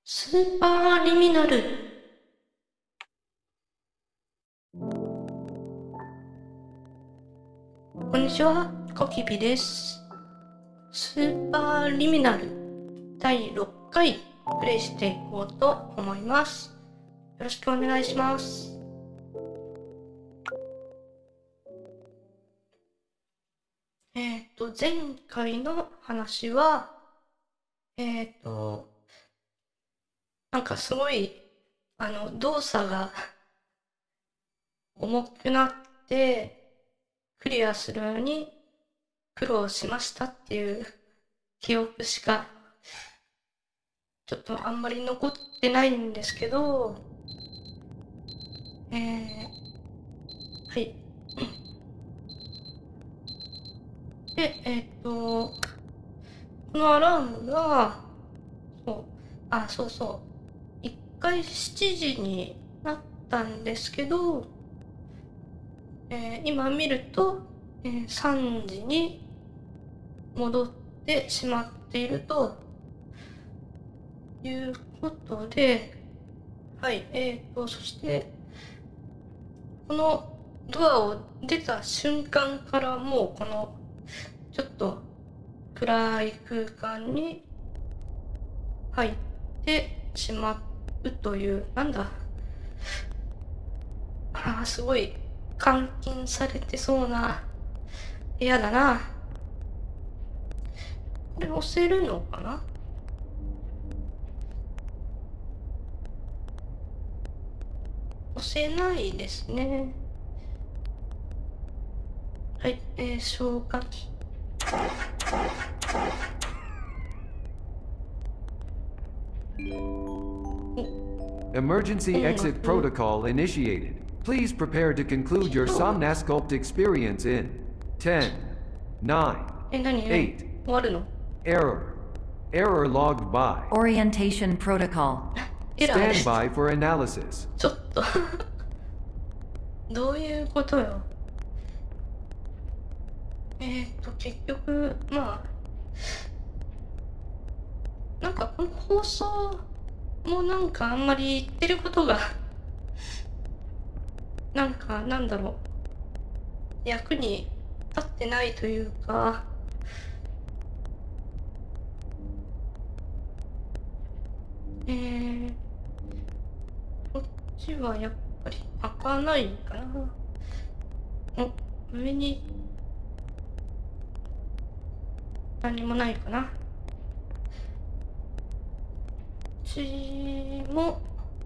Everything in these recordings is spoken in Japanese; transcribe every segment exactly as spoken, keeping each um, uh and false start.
スーパーリミナル。こんにちは、コキビです。スーパーリミナルだいろっかいプレイしていこうと思います。よろしくお願いします。えっと、前回の話は、えっと、なんかすごい、あの、動作が重くなって、クリアするのに苦労しましたっていう記憶しか、ちょっとあんまり残ってないんですけど、えー、はい。で、えっと、このアラームが、そう、あ、そうそう、一回しちじになったんですけど、えー、今見ると、えー、さんじに戻ってしまっているということで、はい、えーと、そして、このドアを出た瞬間からもうこのちょっと暗い空間に入ってしまうという、なんだ、ああ、すごい監禁されてそうな部屋だな。これ押せるのかな？押せないですね。はい、えー、消火器。 Emergency exit protocol initiated. Please prepare to conclude your Somnasculpt experience in ten, nine, え、何何 eight. 終わるの？ Error. Error logged by. Orientation protocol. エラーで Stand す。 by for analysis. ちょっとどういうことよ。えーっと、結局、まあ、なんかこの放送もなんかあんまり言ってることが、なんかなんだろう、役に立ってないというか、えー、こっちはやっぱり開かないかな。お、上に何もないかな。こっちも、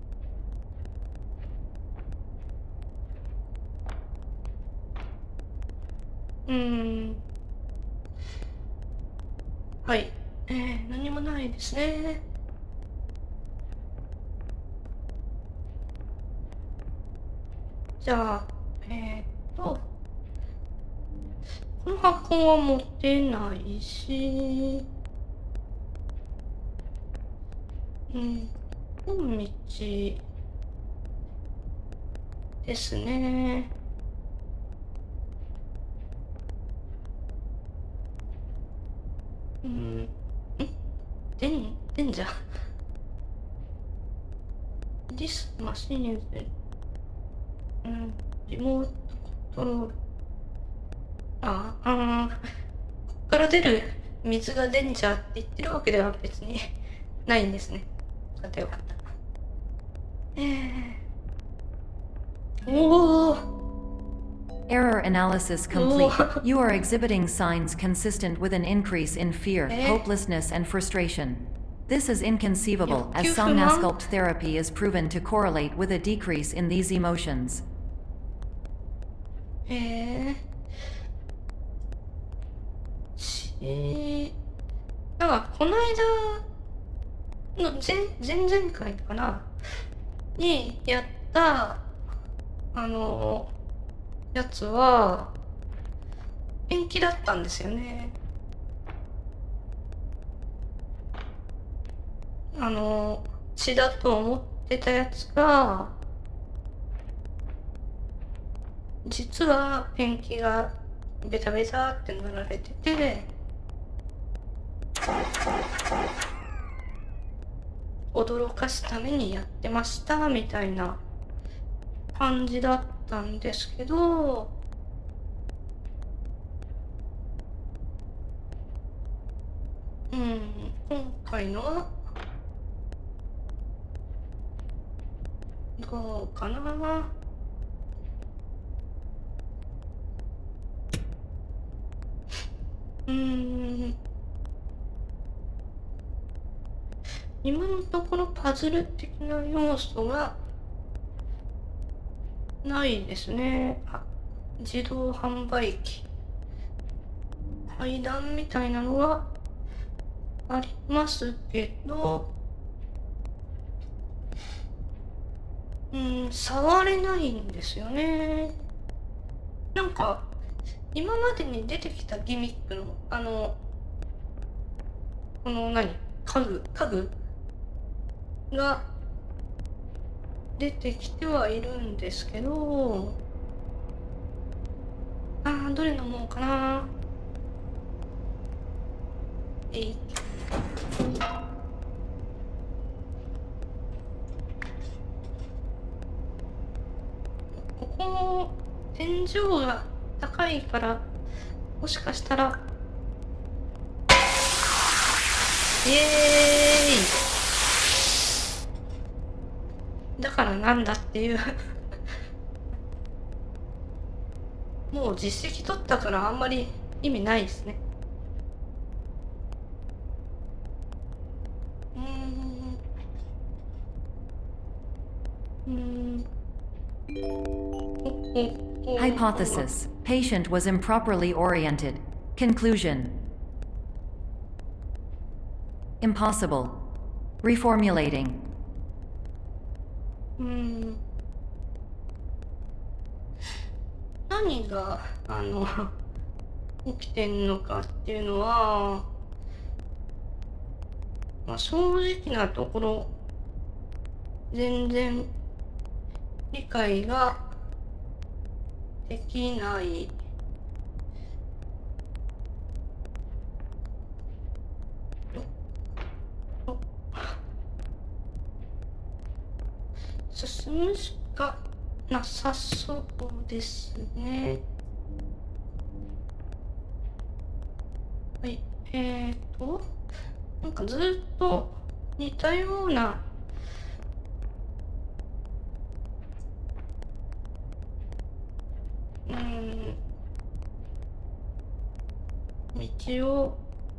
うーん、はい、えー、何もないですね。じゃあ、えー、っと、この箱は持てないし、うん、本道ですね。うん、んでん、でんじゃ。This machine is, うん、リモートコントロール。あ、あー、こっから出る水がデンジャーって言ってるわけでは別にないんですね。よかったよかった。えー、おー。 Error analysis complete. You are exhibiting signs consistent with an increase in fear, hopelessness, and frustration. This is inconceivable, as Somnasculpt therapy is proven to correlate with a decrease in these emotions. えー、し、なんかこの間の前、前々回かなにやったあのやつは延期だったんですよね。あの血だと思ってたやつが実はペンキがベタベタって塗られてて、 驚かすためにやってましたみたいな感じだったんですけど、うん、今回のはどうかな。うーん、今のところパズル的な要素がないですね。あ、自動販売機、階段みたいなのがありますけど、うん、触れないんですよね。なんか今までに出てきたギミックのあのこの何家具家具が出てきてはいるんですけど、あー、どれ飲もうかな。えい、ここの天井が高いから、もしかしたら、イエーイだからなんだっていうもう実績取ったからあんまり意味ないですね。うーん、うーん、おおお Hypothesis. Patient was improperly oriented. Conclusion. Impossible. Reformulating. うーん、何があの起きてんのかっていうのは、まあ、正直なところ全然理解ができない。進むしかなさそうですね。はい、えーと、なんかずっと似たようなうーん道を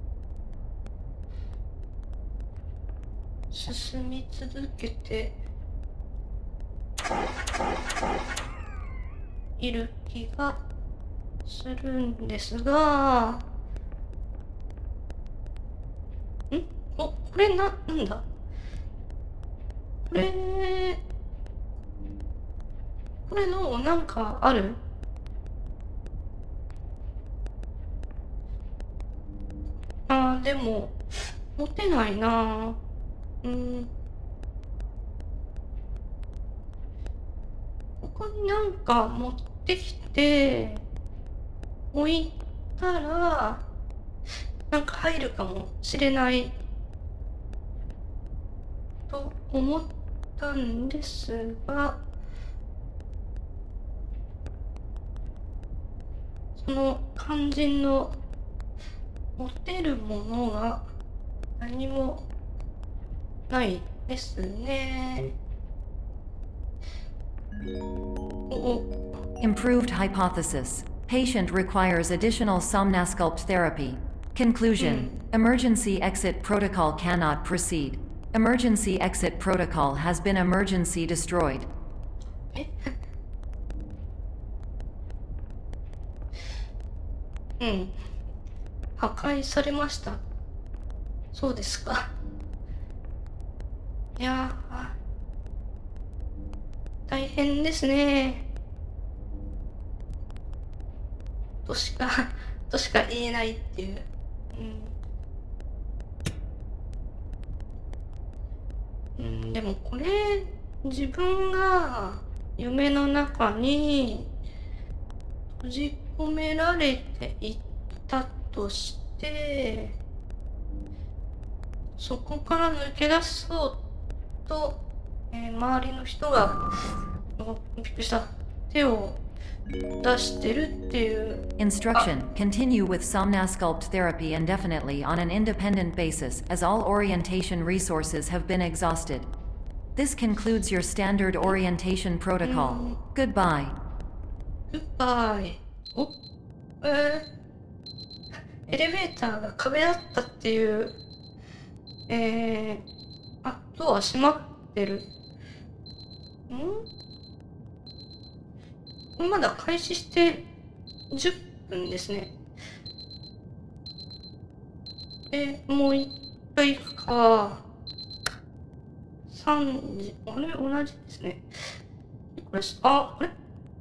進み続けている気がするんですが、んお、これな、なんだこれ、これのなんかある？あー、でも、持てないな。うん。ここになんか持ってきて、置いたら、なんか入るかもしれない、と思ったんですが、その肝心の持てるものが何もないですね。お、 Improved hypothesis. Patient requires additional Somnasculpt therapy. Conclusion. Emergency exit protocol cannot proceed. Emergency exit protocol has been emergency destroyed. えうん。破壊されました。そうですか。いやー、大変ですね。としか、としか言えないっていう。うん。うん、でもこれ、自分が夢の中に閉じ込められていったとして、そこから抜け出そうっと、えー周りの人が、おびっくりした。手を出してるっていう。 Instruction: Continue with Somnasculpt therapy indefinitely on an independent basis, as all orientation resources have been exhausted. This concludes your standard orientation protocol. Goodbye. グッバイ。おえー、エレベーターが壁だったっていう。えー、あ、ドア閉まってる。んまだ開始してじゅっぷんですね。えー、もう一回行くか。さんじ、あれ同じですね。これ、あ、これ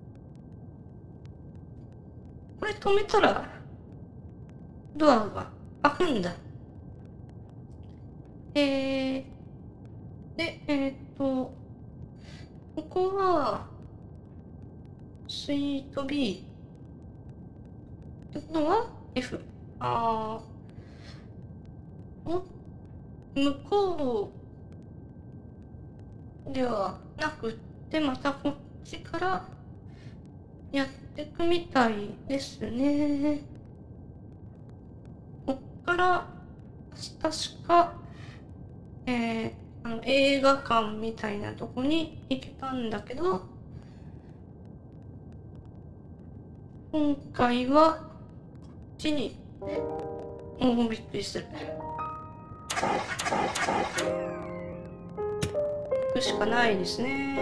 これ止めたら、ドアが開くんだ。えー、で、えー、っと、ここは、スイート B。ってことは F。あー、お、向こうではなくって、またこっちからやっていくみたいですね。こっから、確か、えー、あの映画館みたいなとこに行けたんだけど、今回はこっちに、もうびっくりする。行くしかないですね。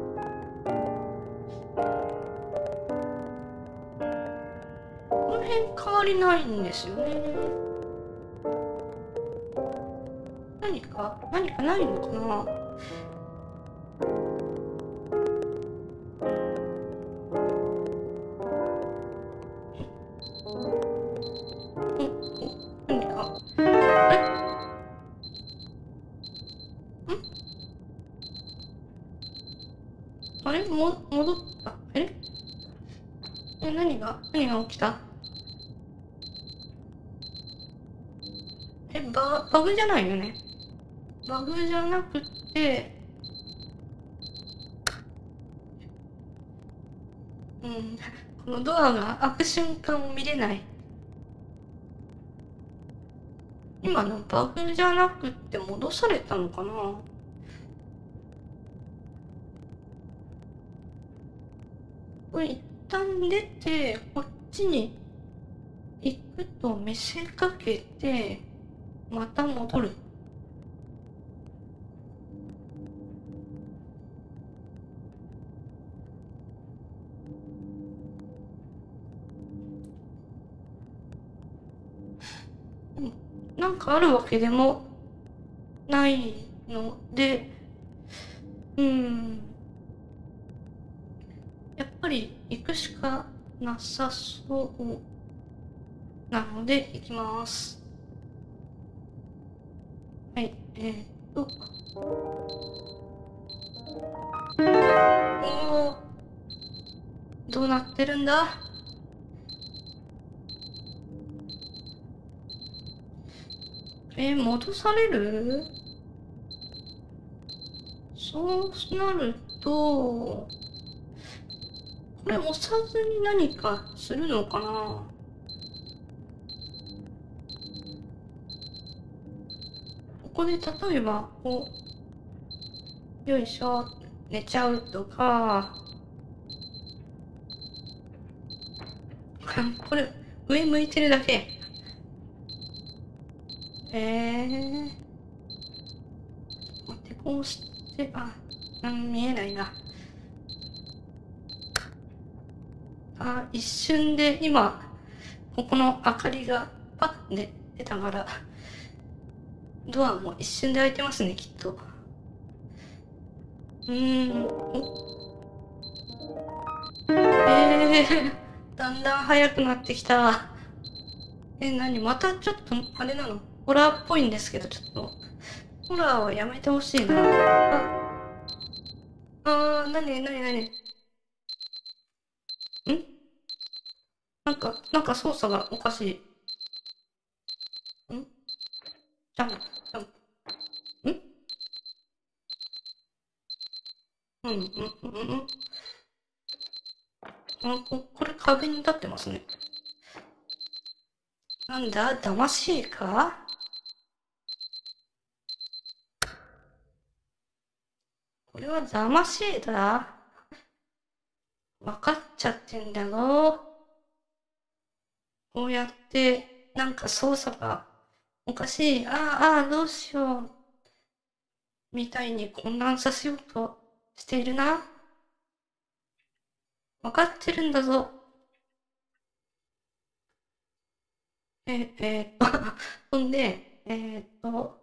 この辺変わりないんですよね。何か何かないのかな。あれも、戻った。ええ、何が、何が起きた。え、バ、バグじゃないよね。バグじゃなくて、うん、このドアが開く瞬間を見れない。今のバグじゃなくって戻されたのかな。これ一旦出て、こっちに行くと見せかけて、また戻る。なんかあるわけでもないので、うん。やっぱり行くしかなさそうなので行きます。はい、えー、っと。おー、どうなってるんだ。えー、戻される。そうなると、これ押さずに何かするのかな。ここで例えば、こう、よいしょ、寝ちゃうとか、これ、上向いてるだけ。えー。待って、こうして、あ、うん、見えないな。あ、一瞬で今、ここの明かりがパッて出たから、ドアも一瞬で開いてますね、きっと。うーん。えー、だんだん早くなってきた。え、なに、またちょっと、あれなの、ホラーっぽいんですけど、ちょっと、ホラーはやめてほしいな。あ、あー、なになになに。んなんか、なんか操作がおかしい。んジャンプ、ジャンプ。んうんうんうんうん。あ、こ、これ壁に立ってますね。なんだ、騙しいか？これは騙しいだ。わかっちゃってんだろ。こうやって、なんか操作がおかしい。ああ、ああ、どうしよう。みたいに混乱させようとしているな。わかってるんだぞ。え、えーっと、ほんで、えーっと、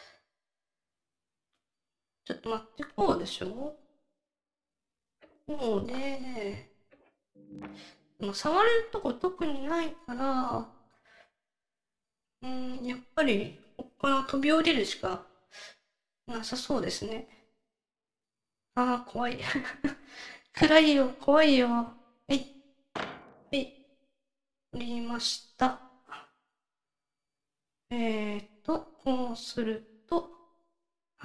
ちょっと待って、こうでしょ？こうで、もう触れるとこ特にないから、うん、やっぱり、ここから飛び降りるしかなさそうですね。ああ、怖い。暗いよ、怖いよ。はい。はい。降りました。えーっと、こうすると、はい。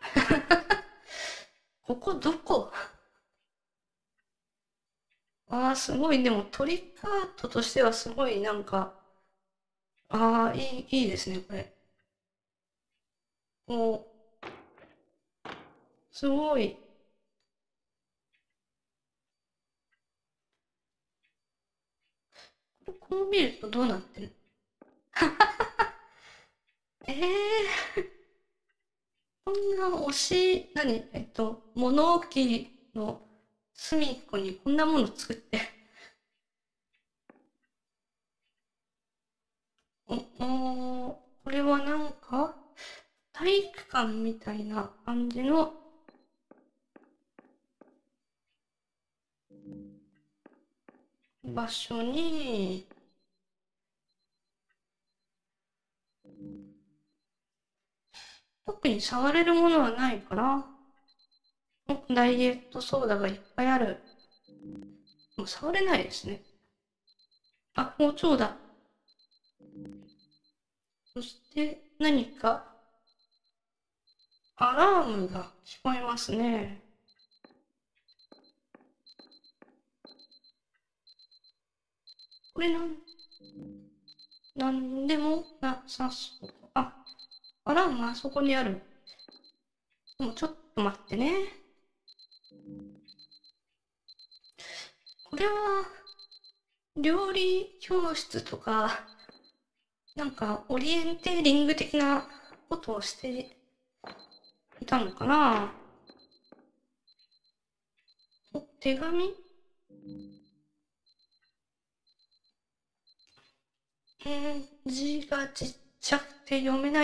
ここどこ？ああ、すごい。でもトリックアートとしてはすごいなんか、ああ、いい、いいですね、これ。もう、すごい。こう見るとどうなってる？ええー、こんな推し、何えっと、物置の隅っこにこんなもの作って。お、おー、これはなんか、体育館みたいな感じの、場所に、特に触れるものはないから、ダイエットソーダがいっぱいある。もう触れないですね。あ、包丁だ。そして何かアラームが聞こえますね。これなん、なんでもなさそう。あ、アラームあそこにある。でもちょっと待ってね。これは、料理教室とか、なんかオリエンテーリング的なことをしていたのかな。お、手紙？うん、字がちっちゃくて読めない。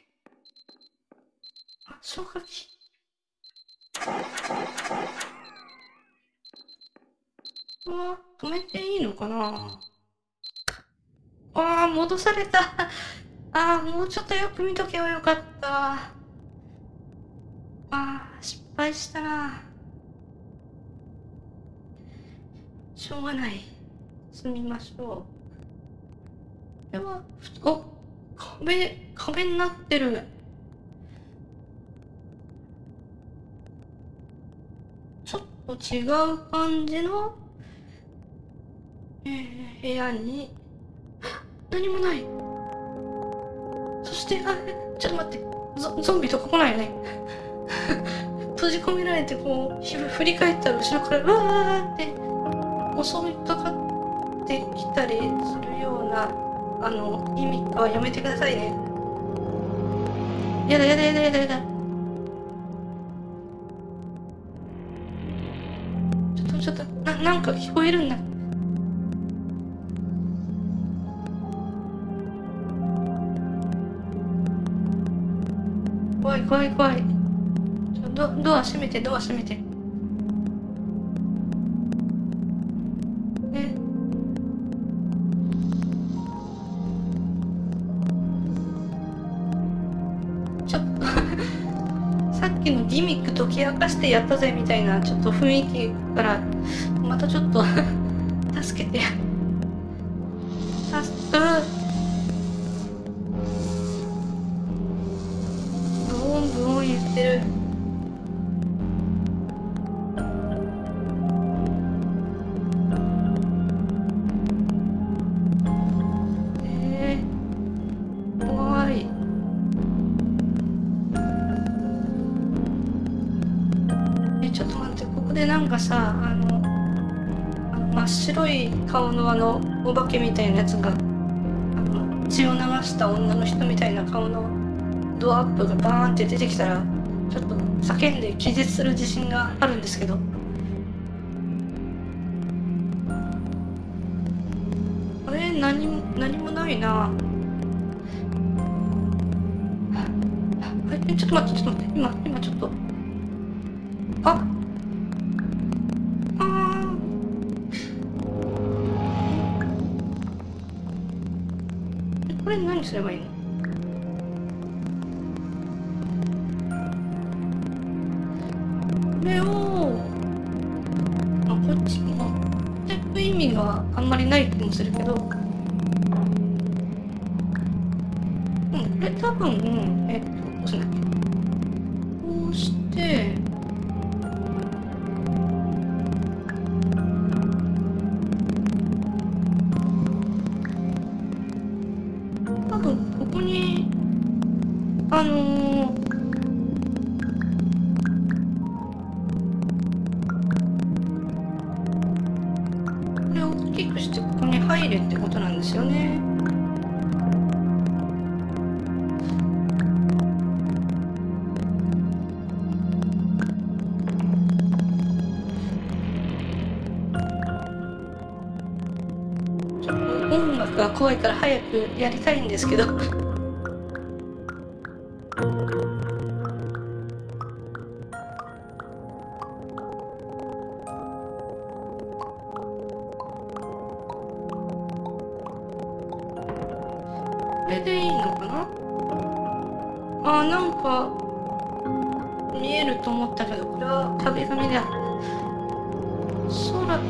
あ、消火器。あ、止めていいのかな。ああ、戻された。ああ、もうちょっとよく見とけばよかった。ああ、失敗したな。しょうがない。済みましょう。これは、お、壁、壁になってる。ちょっと違う感じの、えー、部屋に、何もない。そして、あ、ちょっと待って、ゾゾンビとか来ないよね。閉じ込められて、こう、振り返ったら後ろから、うわーって襲いかかってきたりするような、あの、ギミックはやめてくださいね。やだやだやだやだやだ。ちょっとちょっと、な、なんか聞こえるんだ。怖い怖い怖い。ちょドドア閉めて、ドア閉めて。え、ちょっとさっきのギミック解き明かしてやったぜみたいなちょっと雰囲気からまたちょっと助けて。助かる。ブオンブオン言ってる。 かさ、あの、あの真っ白い顔のあのお化けみたいなやつが、あの血を流した女の人みたいな顔のドアップがバーンって出てきたら、ちょっと叫んで気絶する自信があるんですけど。あれ、何も何もないな。え、ちょっと待って、ちょっと待って、今、今ちょっと。ああー。え、これ何すればいいの？これを、あ、こっち持ってく意味があんまりない気もするけど。うん、これ多分、えっと、どうするんだっけ？こうして、多分ここに、あのー、これを大きくしてここに入れってことなんですよね。音楽が怖いから早くやりたいんですけど。これでいいのかな？あー、なんか見えると思ったけど、これは壁紙だ。空、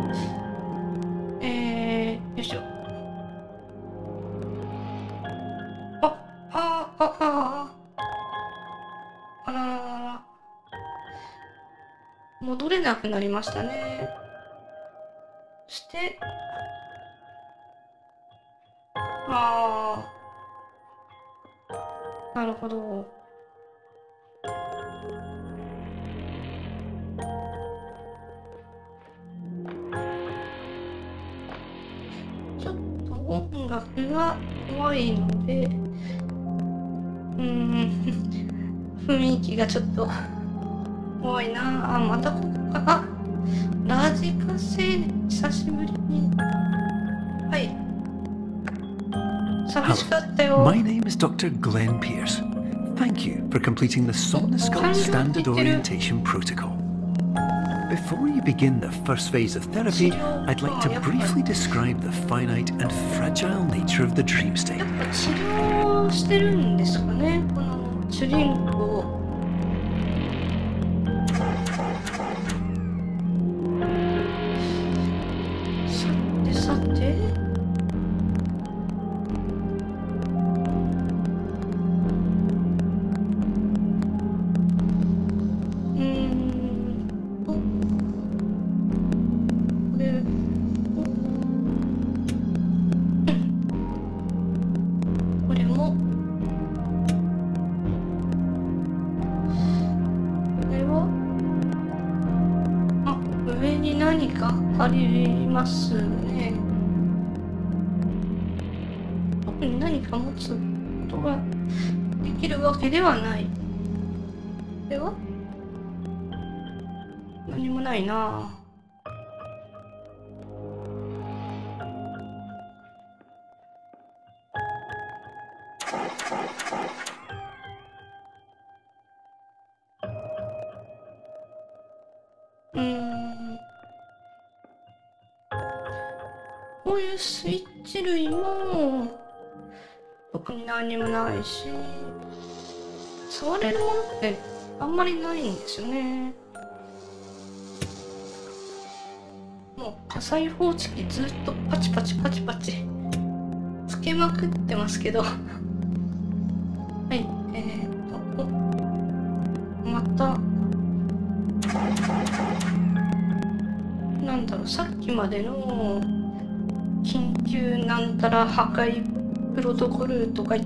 えー、よいしょ。あ、あー、あ、あー、あらららら。戻れなくなりましたね。そして、あー、なるほど。ちょっと音楽が怖いので、うーん、雰囲気がちょっと怖いなあ。またここかな。ラジカセ、久しぶりに。はい。寂しかったよ。 My name is Doctor Glenn Pierce. Thank you for completing the Somnosculpt Standard Orientation Protocol. Before you begin the first phase of therapy, I'd like to briefly describe the finite and fragile nature of the dream や state. っぱ治療してるんですかね、この主人公。さてさて、うーんと、これを、これも、これは、あ、上に何かありますね。特に何か持つことができるわけではない。では何もないな。うーん、こういうスイッチ類も特に何にもないし、触れるものってあんまりないんですよね。もう火災報知器ずっとパチパチパチパチつけまくってますけど。はい、えーと、お、また、なんだろう、さっきまでの緊急なんたら破壊プロトコルとか言って、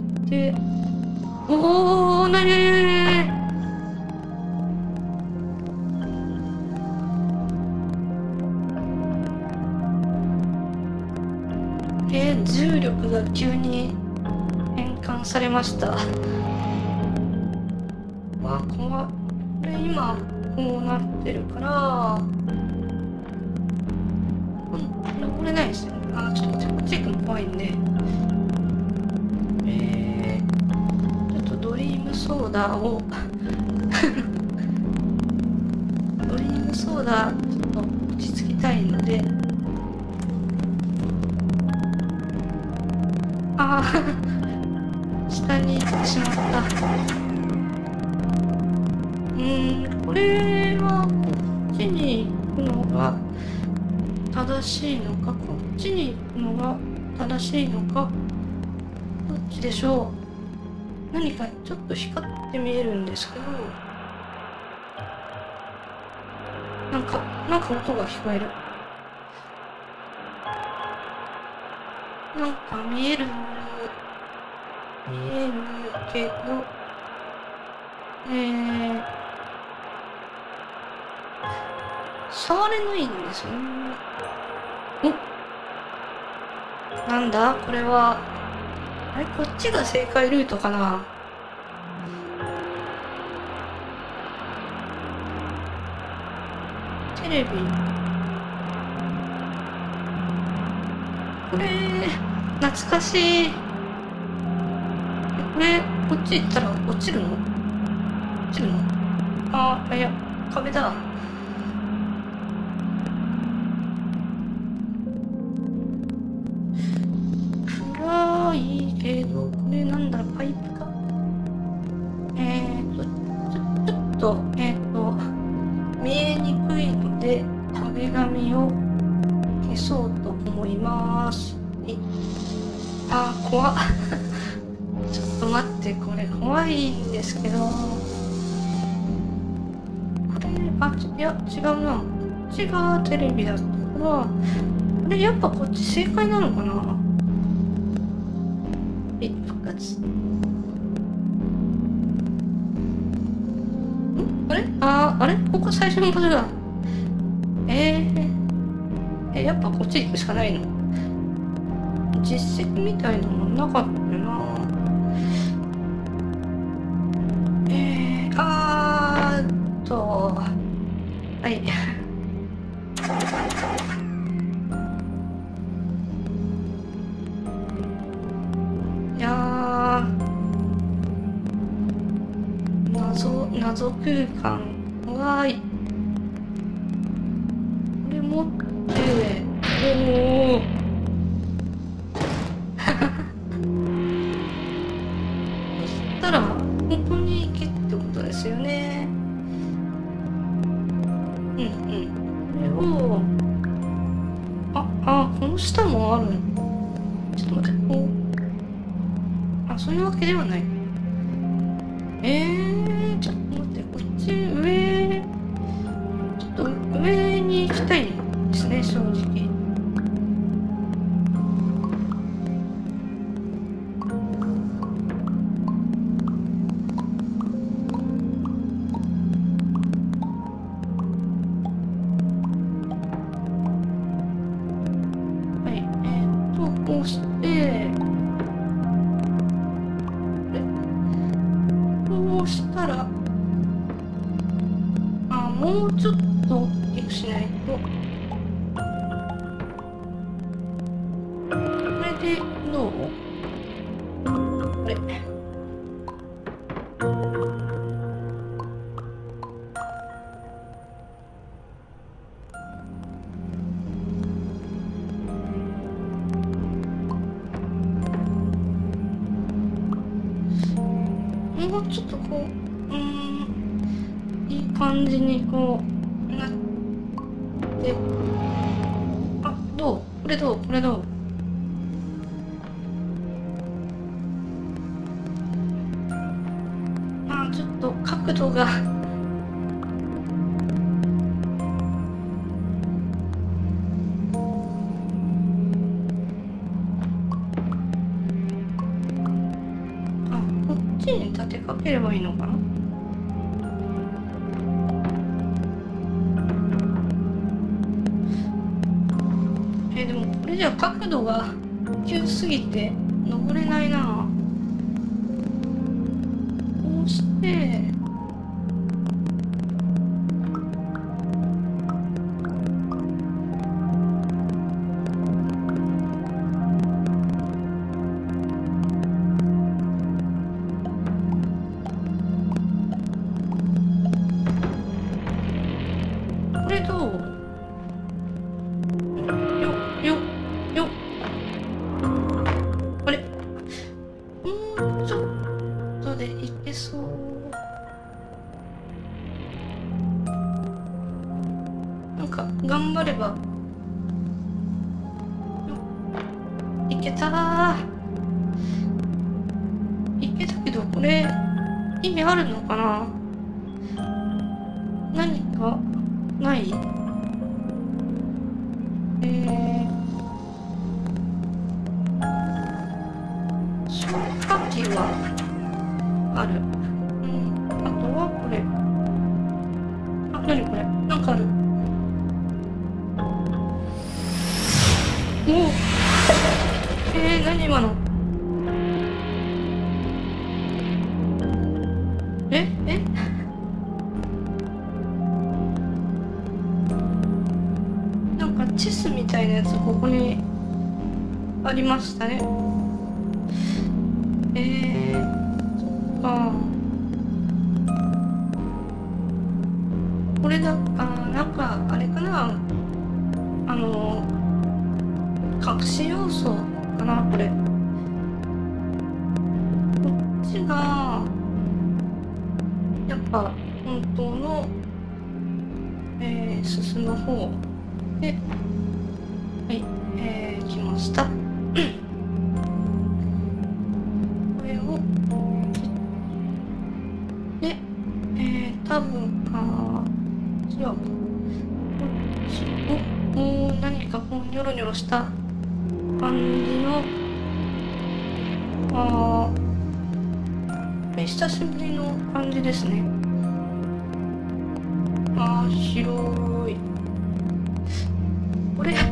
おー、なになになになに、 えー、重力が急に変換されました。わあ、怖っ。これ今こうなってるから登れないですよね。あー、ちょっと待って、こっち行くの怖いんで、えー、ちょっとドリームソーダをドリームソーダちょっと落ち着きたいので、ああ下に行ってしまった。うーん、これはこっちに行くのが正しいのか、こっちに行くのが正しいのか、どっちでしょう。何かちょっと光って見えるんですけど、なんかなんか音が聞こえる。なんか見える見えるけど、えー、触れないんですよね。お、なんだこれは。あれ、こっちが正解ルートかな。テレビ、これ懐かしい。これこっち行ったら落ちるの？落ちるの？ああ、いや、壁だ。暗いけど、これなんだろう、パイプか。えーと、ちょ、ちょっと、えーと、見えにくいので、壁紙を消そうと思います。あー、怖っ。ちょっと待って、これ怖いんですけど。これ、あ、いや、違うな。こっちがテレビだったから、これやっぱこっち正解なのかな。え、復活。んあれあー、あれここ最初の場所だ。えー、え、やっぱこっち行くしかないの？実績みたいなのなかったよな。えー、あーっと、はい。いやー、謎、謎空間。わーい。これ持って、おー。そしたら、ここに行けってことですよね。うんうん。これを、あ、あ、この下もある。ちょっと待って、こう。あ、そういうわけではない。えー、ちょっと待って、こっち上、ちょっと上に行きたいですね、正直。こうして、こうしたら、あ、もうちょっと大きくしないと。これでどう？これ。もうちょっとこう、うーん、いい感じにこうなって、あ、どう？これどう？これどう？あ、ちょっと角度がこっちに立てかければいいのかな。えー、でもこれじゃ角度が急すぎて登れないな。こうしてこれどう？よよよあれ、もうちょっとでいけそう。なんか頑張ればよいけたー。いけたけどこれ意味あるのかな。何かない？えー、消火器はある。うん、あとはこれ。あ、なにこれ？なんかある。おお。えー、何今の？え？え？チェスみたいなやつここにありましたね。えー、そっか。これだ、あ、なんかあれかな。あの隠し要素かなこれ。こっちがやっぱ本当の、えー、進む方で。はい、えー、来ました。これをで、えー、多分あー違う。お、もう何かこうニョロニョロした感じのあー、久しぶりの感じですね。あー、広い。これ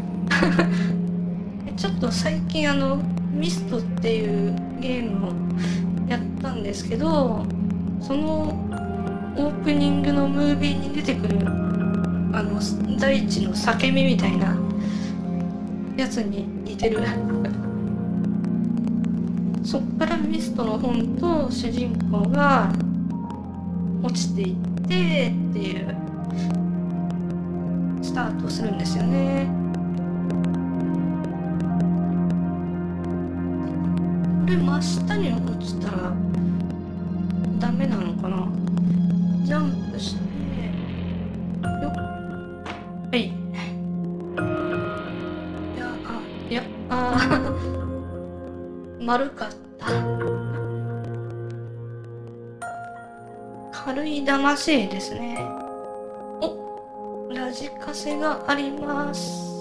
ちょっと最近あのミストっていうゲームをやったんですけど、そのオープニングのムービーに出てくるあの大地の裂け目みたいなやつに似てるそっからミストの本と主人公が落ちていってっていうスタートするんですよね。これ真下に落ちたらダメなのかな。ジャンプしてよっ、はい。いやあいやあ丸かった。軽い魂ですね。お、ラジカセがあります。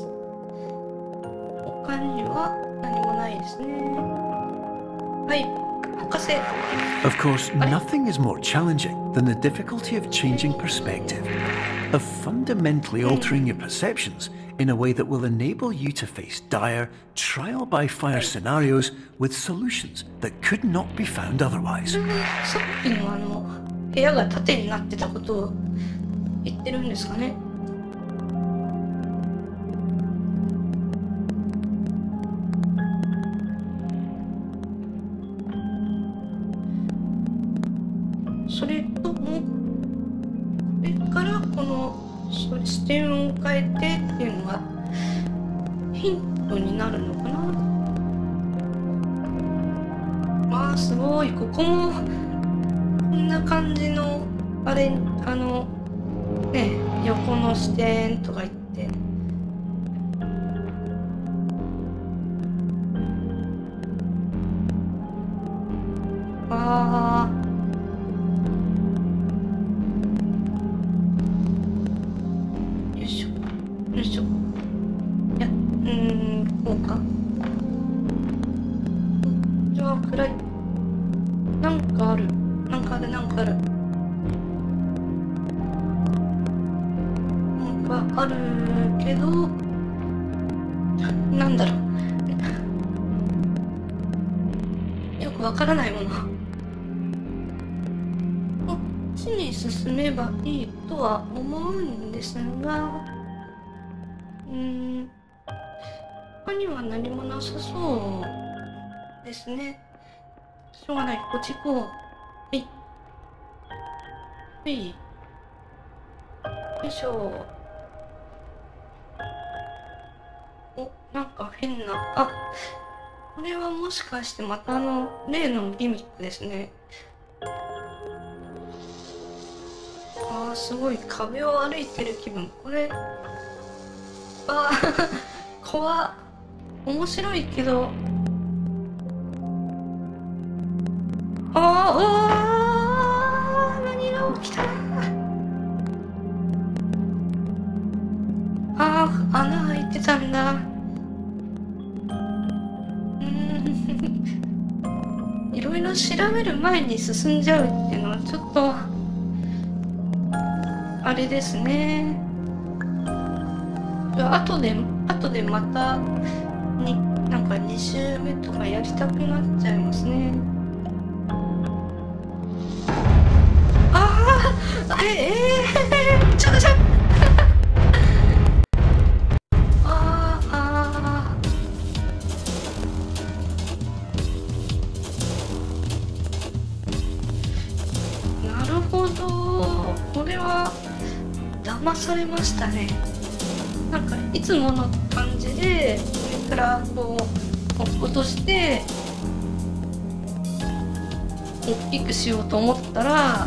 他には何もないですね。はい、博士。 Of course, nothing is more challenging than the difficulty of changing perspective, of fundamentally altering your perceptions in a way that will enable you to face dire, trial-by-fire scenarios with solutions that could not be found otherwise. さっきのあの部屋が縦になってたことを言ってるんですかね。それともこれからこの視点を変えてっていうのがヒントになるのかな。まあすごい、ここもこんな感じのあれ、あのね、横の視点とか言ってあーよいしょよいしょ。いや、うーん、こうか。じゃあ暗い。なんかある。なんかある、なんかある。なんかあるけど、なんだろう。 くわからないもの。こっちに進めばいいとは思うんですが、うーん、他には何もなさそうですね。しょうがない、こっち行こう。はい。はい。よいしょ。お、なんか変な、あ、これはもしかしてまたあの、例のギミックですね。あー、すごい壁を歩いてる気分。これ、あー、怖っ。面白いけど、あー、あー、何が起きた？あー、穴開いてたんだ。うーん。いろいろ調べる前に進んじゃうっていうのはちょっと、あれですね。あとで、あとでまた、に、なんかに周目とかやりたくなっちゃいますね。ああ、ええー、ちょっとちょっと。あーあー、なるほど。これは騙されましたね。なんかいつもの感じで上からこう落っことして大きくしようと思ったら、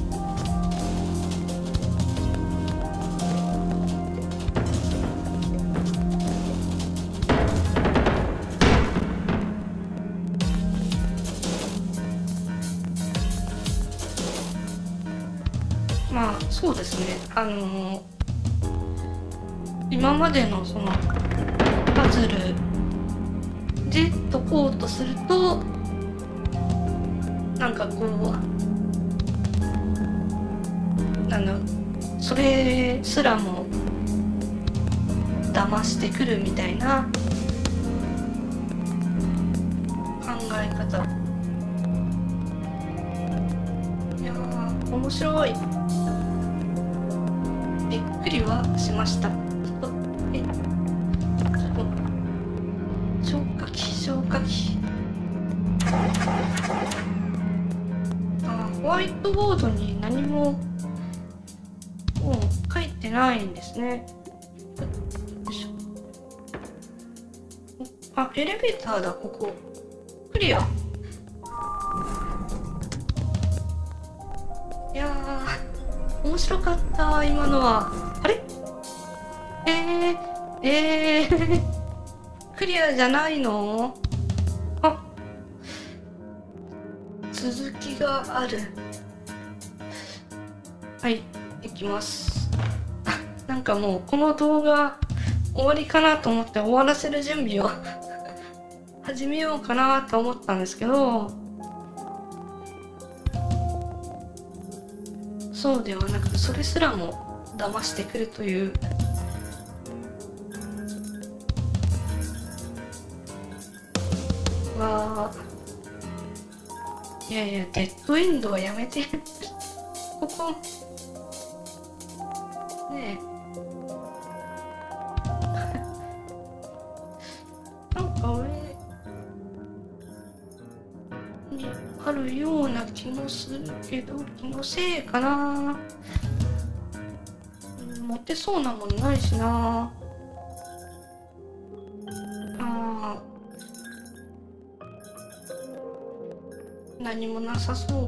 まあそうですね、あのー、今までのそのパズルで解こうとすると、なんかこう、なんだ、それすらも騙してくるみたいな考え方。いやー、面白い。びっくりはしました。え、ちょっと消火器、消火器。あ、ホワイトボードに何ももう書いてないんですね。よいしょ。あ、エレベーターだ、ここ。クリア。いやー、面白かった、今のは。あれ？えー、えー、クリアじゃないの？あ、続きがある。はい、いきます。なんかもうこの動画終わりかなと思って終わらせる準備を始めようかなと思ったんですけど、そうではなく、それすらも騙してくるという。わあ、いやいや、デッドエンドはやめて。ここねえ、なんか上にあるような気もするけど、気のせいかな。持ってそうなもんないしな。あー、何もなさそう。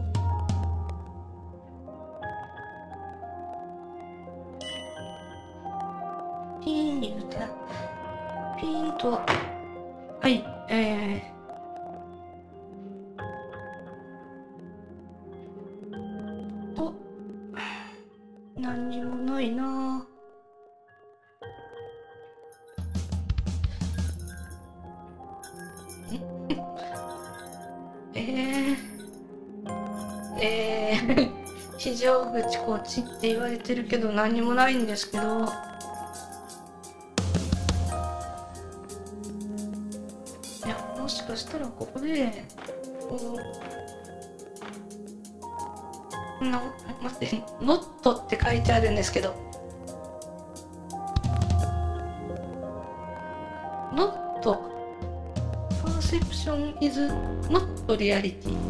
ピーンに打てな。ピーンと、はい、えー、お、何にもないな。えー、えー、非常口こっちって言われてるけど何もないんですけど。いや、もしかしたらここでこうな、待って、ノットって書いてあるんですけど、ノット、perception is not reality。うん。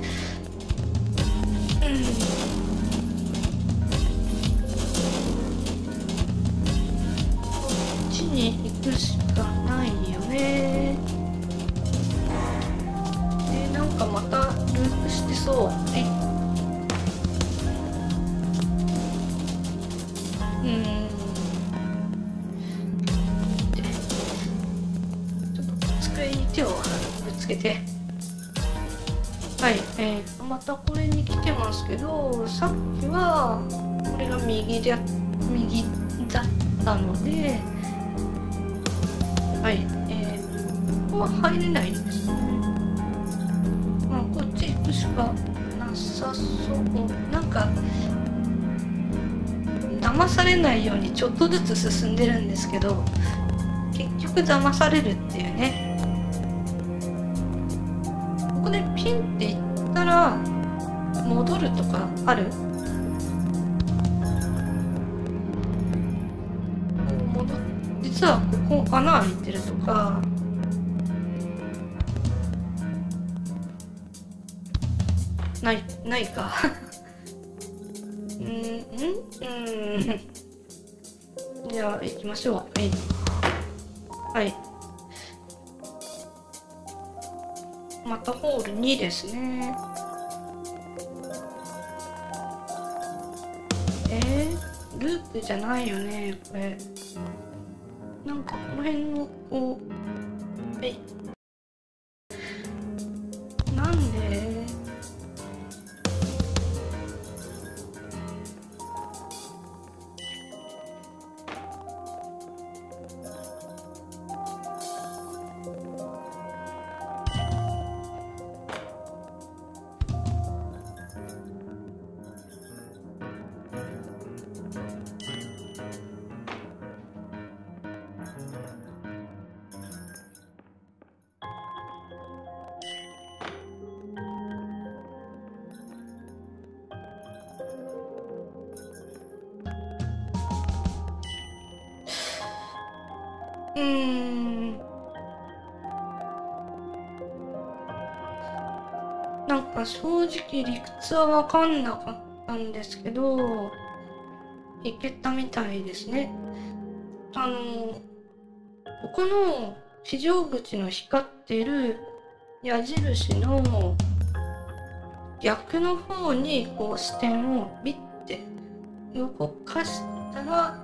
こっちに行くしかないよね。で、なんかまたループしてそう。はい。うーん。で、ちょっと机に手をぶつけて。はい、えー、またこれに来てますけど、さっきはこれが右で右だったので、はい、えー、ここは入れないんですね。まあ、こっち行くしかなさそう。なんか騙されないようにちょっとずつ進んでるんですけど、結局騙されるっていうね。ここでピンっていったら戻るとかある？戻っ実はここ穴開いてるとか。ない、ないか。うん、うん、うん。じゃあ行きましょう。はい。はい。またホールにですね。えー、ループじゃないよね、これ。なんかこの辺のこう、はい。なんで？うーん。なんか正直理屈は分かんなかったんですけど、いけたみたいですね。あの、ここの非常口の光ってる矢印の逆の方にこう視点をビッて動かしたら、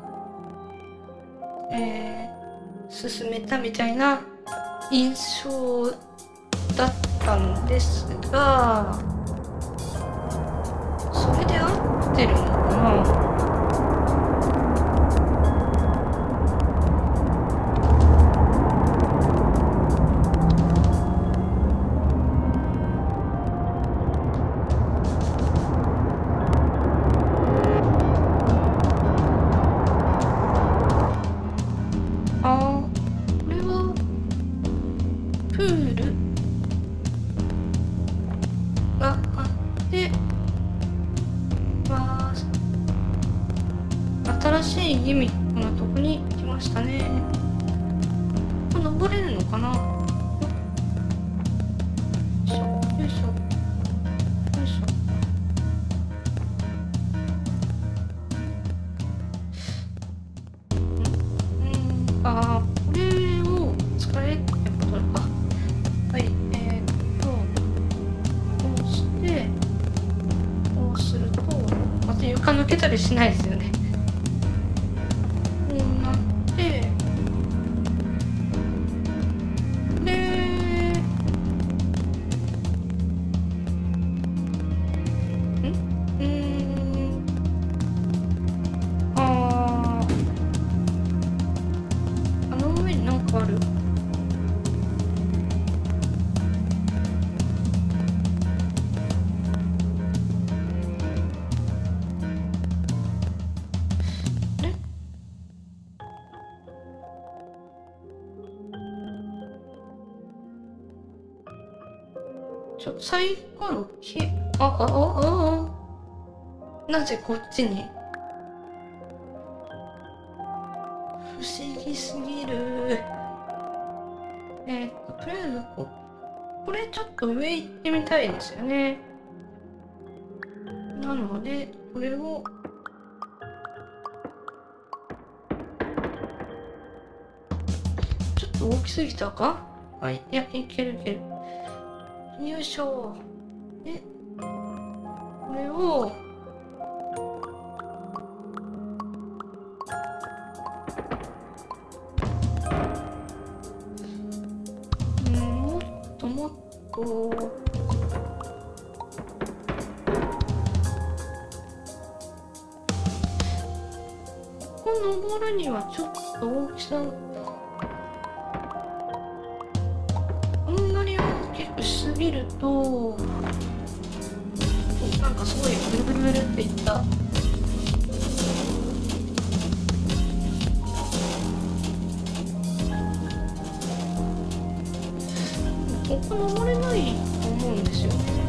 えー進めたみたいな印象だったんですが、それで合ってるのかな？新しいギミックのとこに来ましたね。これ登れるのかな？よいしょ、よいしょ、よいしょ。うん、あー、これを使えってことか。はい、えーっと、こうして、こうすると、また床抜けたりしないですよね。 ちょ、サイコロき、あ、あ、あ、あ、なぜこっちに。不思議すぎる。えっと、とりあえずこ、これちょっと上行ってみたいですよね。なので、これを、ちょっと大きすぎたか？はい、いや、いけるいける。よいしょ。で、これを、うん、もっともっと、ここ登るにはちょっと大きさ、あんまり大きくしすぎると、なんかすごいブルブルブルっていった。ここ登れないと思うんですよね。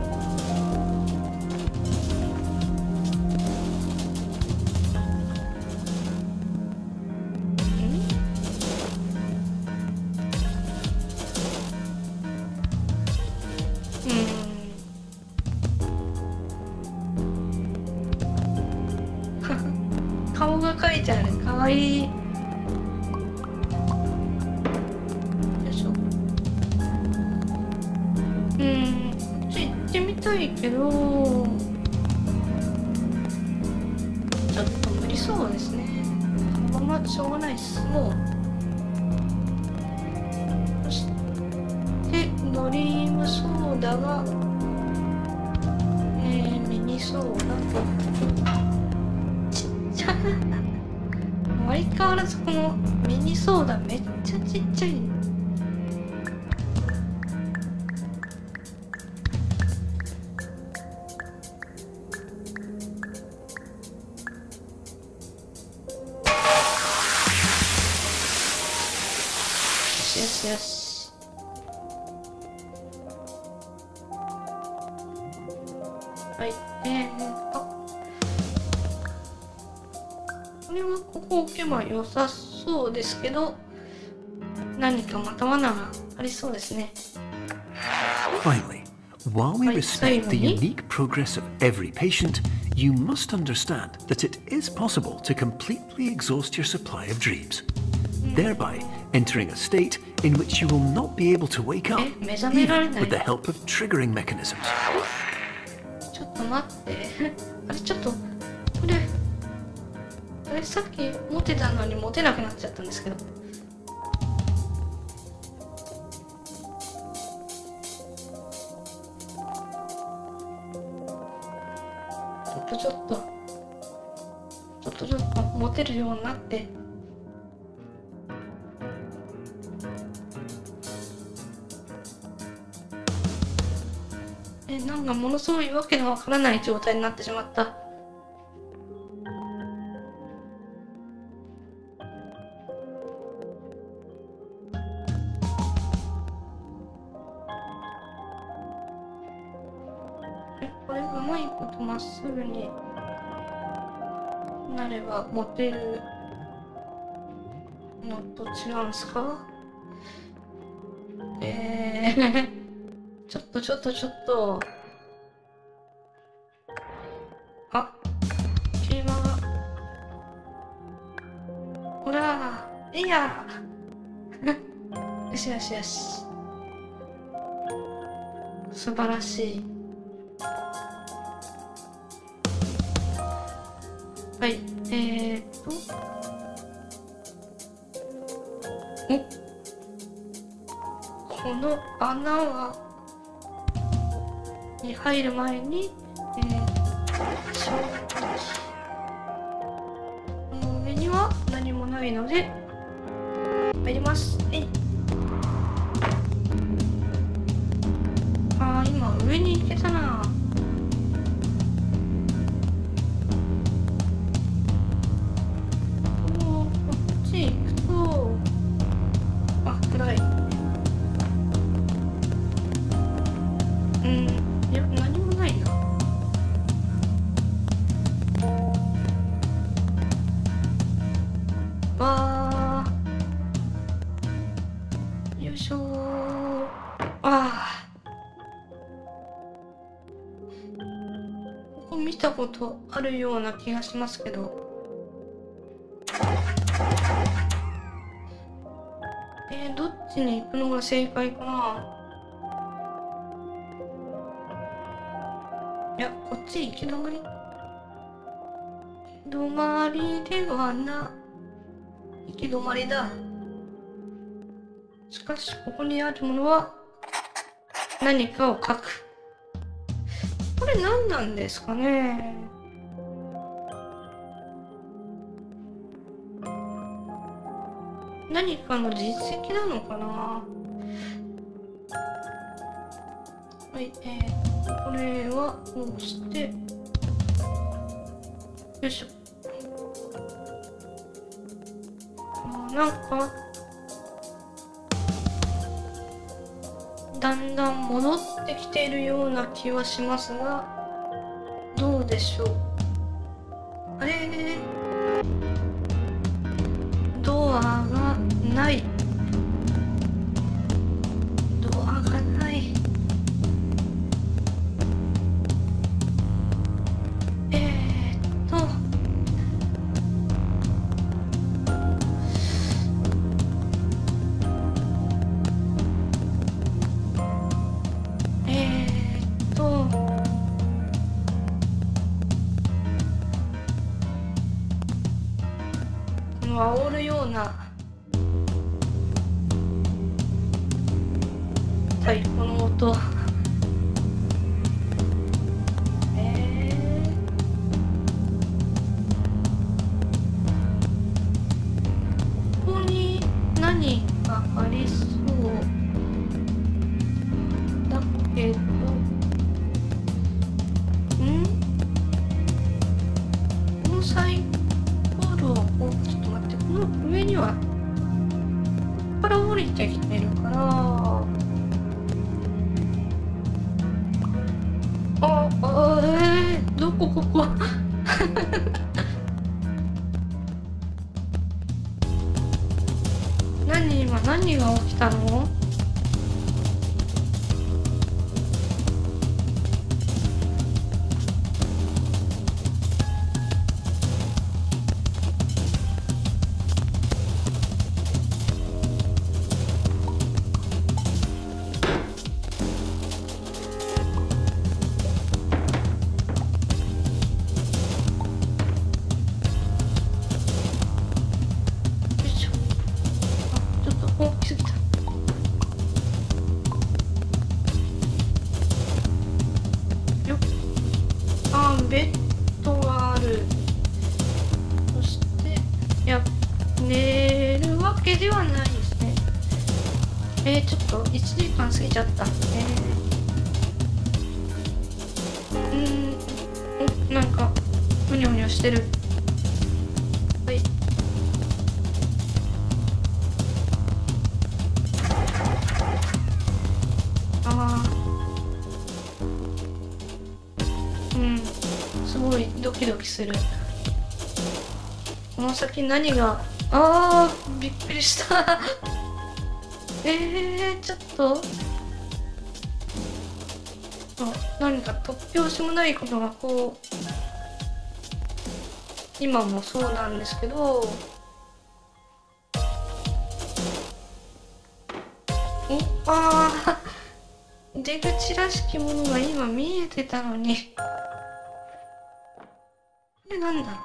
顔が描いてある。かわいい。よいしょ。うん、こっち行ってみたいけど、ちょっと無理そうですね。このまましょうがないっす。もう。そして、ドリームソーダが、えー、ミニソーダと、相変わらずこのミニソーダめっちゃちっちゃい。よしよしよし。はい、えーとこれはここ置けば良さそうですけど、何かまた罠がありそうですね。 Finally, while we respect the unique progress of every patient, you must understand that it is possible to completely exhaust your supply of dreams, thereby entering a state in which you will not be able to wake up, even with the help of triggering mechanisms. ちょっと待って。あれ、ちょっと、これ、あれ、さっき持てたのに持てなくなっちゃったんですけど。ちょっとちょっと、ちょっとちょっと持てるようになって。え、なんかものすごいわけのわからない状態になってしまった。これうまいことまっすぐになれば持てるのと違うんすか？えー、ちょっとちょっとちょっと。あ、桂馬が。ほら、いいや。よしよしよし。素晴らしい。はい、えーっと。お、この穴は、に入る前に、えー、消火器。この上には何もないので、入ります。えい。あー、今上に行けたな。 ああ。ここ見たことあるような気がしますけど。えー、どっちに行くのが正解かな。いや、こっち行き止まり。行き止まりではな。行き止まりだ。しかし、ここにあるものは何かを書く。これ何なんですかね。何かの実績なのかな。はい、えー、これはこうして、よいしょ。あ、なんか、だんだん戻ってきているような気はしますが、どうでしょう。あれー、ドアがない。ドアがない。えーっと。えーっと。この煽るような太鼓の音。えー、ここに何かありそうだけど、ん？このサイコールをこう、ちょっと待って、この上にはここから降りてきてるから、あ、あ、えー、どこここ何今何が起きたの？ベッドがある。そしていや寝るわけではないですね。えー、ちょっといちじかん過ぎちゃった。えー、うーん、お、なんかふにょふにょしてる。はい。ああ、うん、すごいドキドキする。この先何が、あー、びっくりしたえー、ちょっとあ、何か突拍子もないことがこう今もそうなんですけど、お、あー、出口らしきものが今見えてたのに、これなんだろ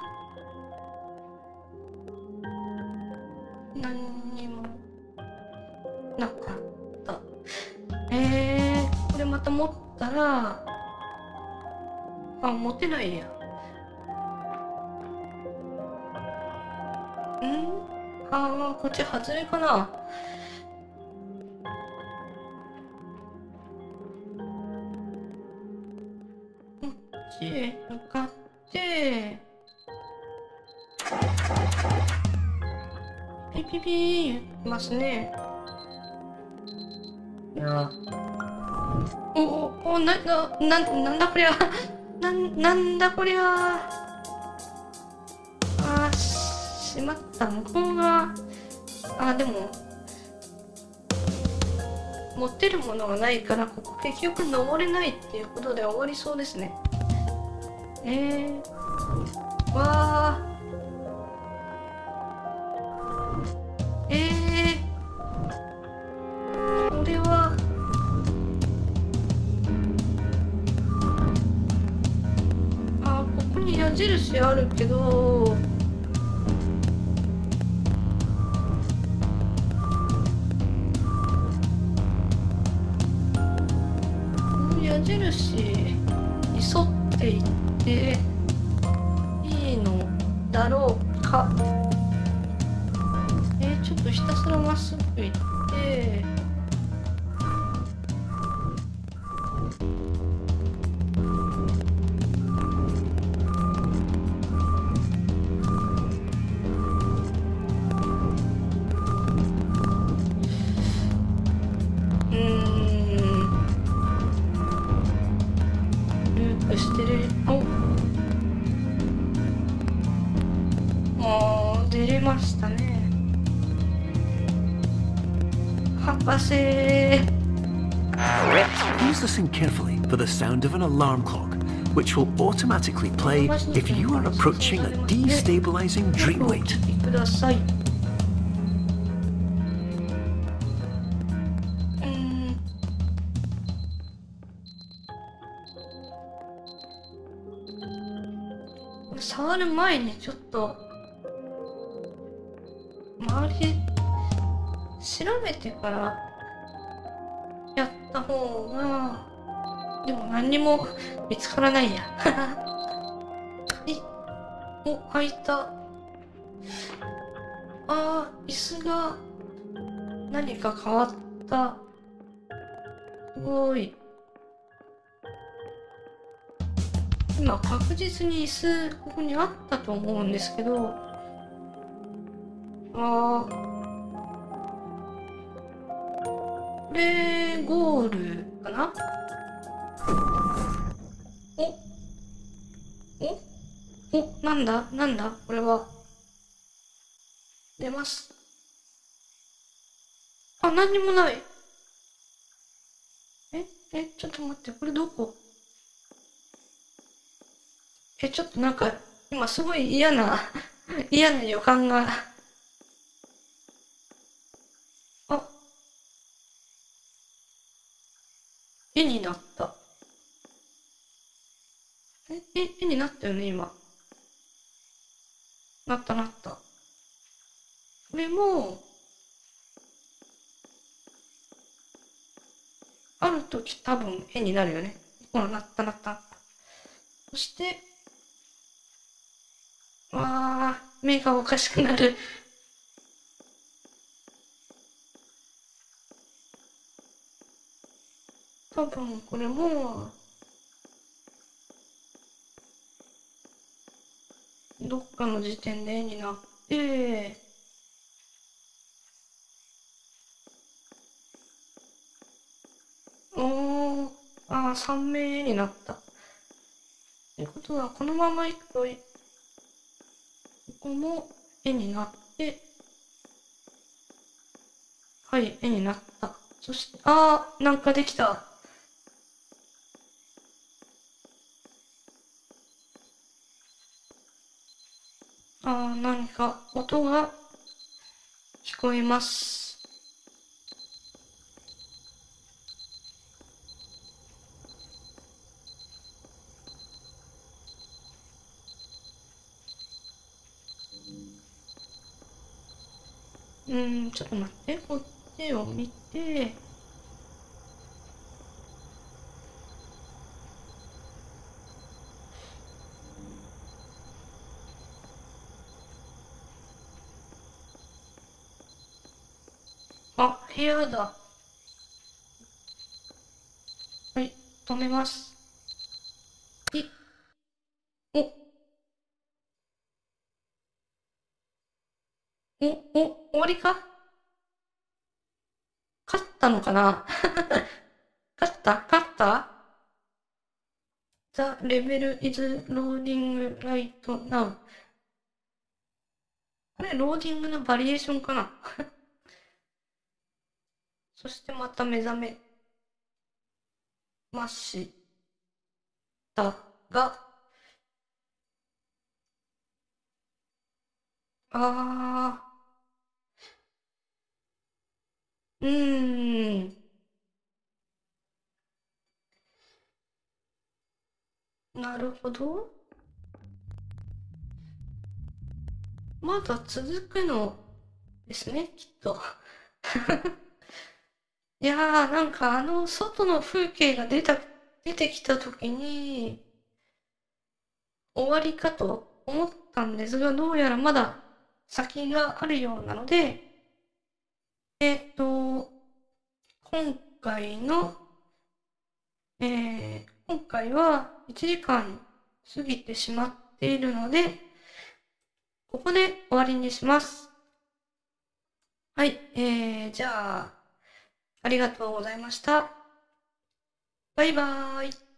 う。何にもなかった。えー、これまた持ったら、あ、持てないや。ん？あー、こっち外れかな。こっちへ向かってピピピー言ってますね。いや、おおお、ななななんだこりゃなんなんだこりゃ。あー、しまった。向こうが、あ、でも持ってるものがないから、ここ結局登れないっていうことで終わりそうですね。えー、わー。えー、これは、あ、ここに矢印あるけど、矢印に沿っていっていいのだろうか。えー、ちょっとひたすらまっすぐ行ってしてる。お、もう出れましたね。博士。 Use listen carefully for the sound of an alarm clock, which will automatically play if you are approaching a destabilizing dream weight. ください。触る前にちょっと周り調べてからやった方が、でも何にも見つからないや。いお、開いた。あー、椅子が何か変わった。すごい。今確実に椅子ここにあったと思うんですけど、あー、これゴールかな。おおお、なんだなんだこれは。出ます。あ、何にもない。ええ、ちょっと待って、これどこ。え、ちょっとなんか、今すごい嫌な、嫌な予感が。あ、絵になった。え、え、絵になったよね、今。なったなった。これも、あるとき多分絵になるよね。ほら、なったなった。そして、わあ、目がおかしくなる。多分これもどっかの時点で絵になって、おー、ああ、さんめい絵になった。ってことはこのままいくと、ここも絵になって、はい、絵になった。そして、あー、なんかできた。あー、何か音が聞こえます。うん、ちょっと待って、こっちを見て、あ、部屋だ。はい、止めます。い、お、お、お、終わりか。勝ったのかな。勝った勝った ?The level is loading right now. これ、ローディングのバリエーションかな。 そしてまた目覚めましたが、あー、うーん。なるほど。まだ続くのですね、きっと。いやー、なんかあの外の風景が出た、出てきたときに、終わりかと思ったんですが、どうやらまだ先があるようなので、えっと、今回の、えー、今回はいちじかん過ぎてしまっているので、ここで終わりにします。はい、えー、じゃあ、ありがとうございました。バイバーイ。